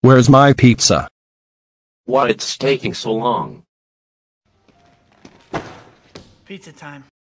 Where's my pizza? Why it's taking so long? Pizza time.